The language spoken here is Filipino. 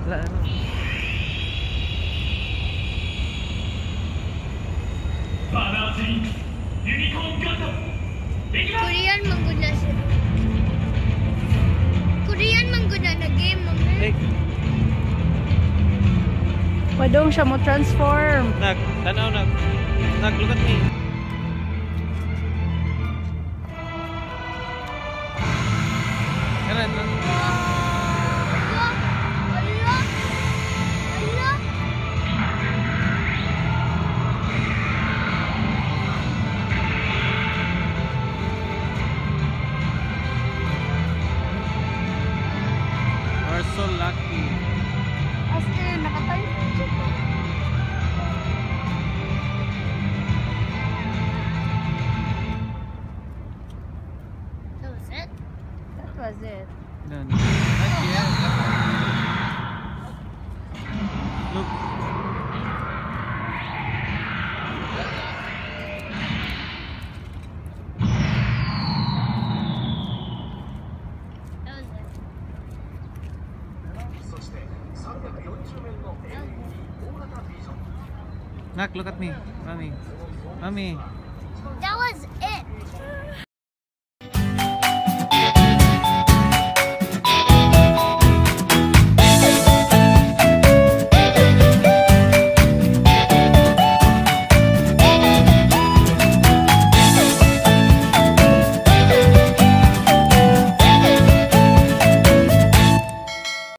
Wala ano. Unicorn Gundam. Korean mangguna siya. Korean mangguna na game mo. Padong siya mo transform. Tanaw look at me. Kanan na. We're so lucky. As in, nakatayo siya. That was it? That was it. No. Not yet. Look. Nak, look at me. Mommy. That was it.